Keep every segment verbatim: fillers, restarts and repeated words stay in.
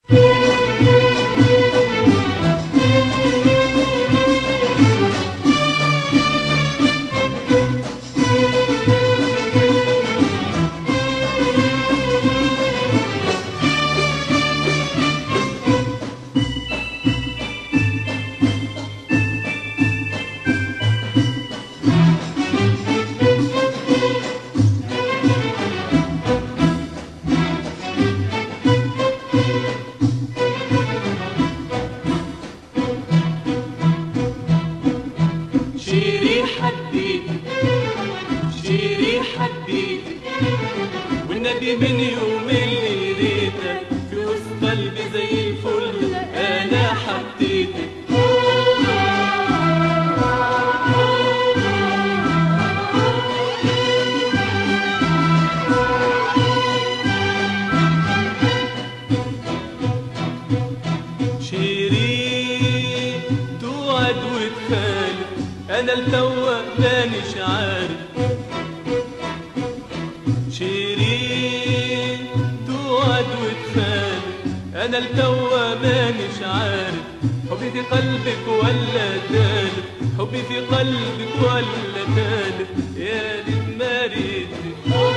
شيري حديتي شيري حديتي والنبي من يوم اللي لقيتك في وسط قلبي زي الفل انا حبيتك. شيري توعد وتخالف انا التوه مانيش عارف. شيري توعد وتخالف انا التوه مانيش عارف. حبي في قلبك ولا تالف حبي في قلبك ولا تالف يا ريت ما ريتك.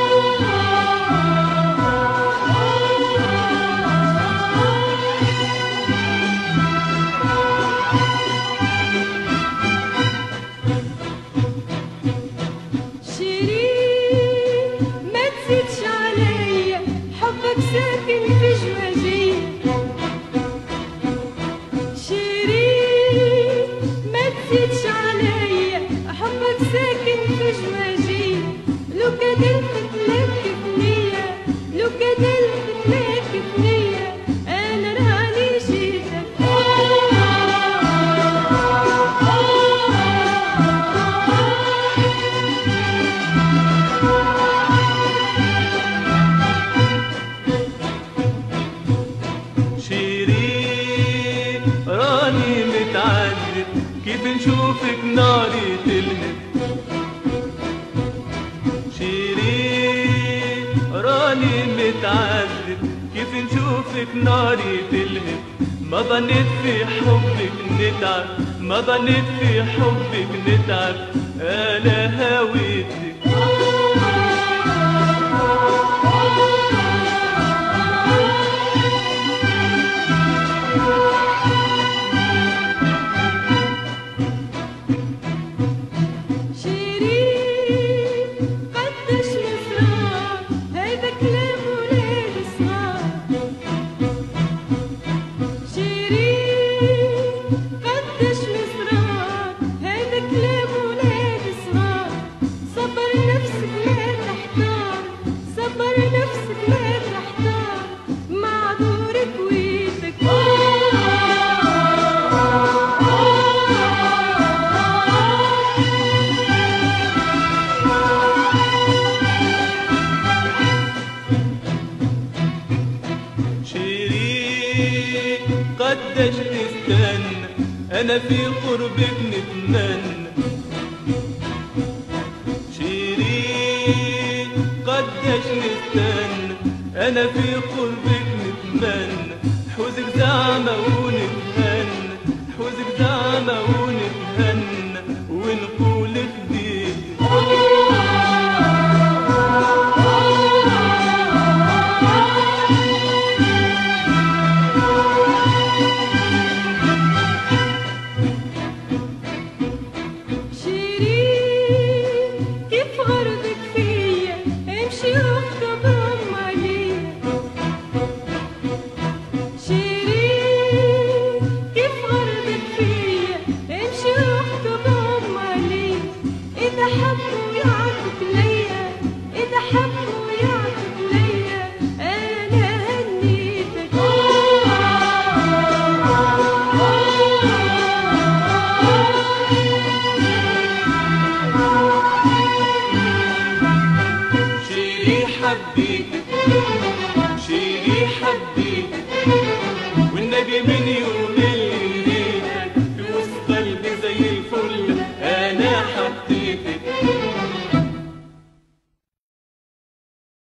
ساكن في جواجي شيري ما تزيدش عليا حبك ساكن في جواجي. لو كدلت لك بنية لو كدلت لك بنية انا راني جيتك. راني متعذب كيف نشوفك ناري تلهب. شيري راني متعذب كيف نشوفك ناري تلهب. ما ظنيت في حبك نتعب ما ظنيت في حبك نتعب انا هويتك. قديش تستنى انا في قربك نتمنى. شيري قديش نستنى انا في قربك نتمنى. حوزك زعمة ونتهنى حوزك زعمة ونتهنى ونقول خديتك. حبيتك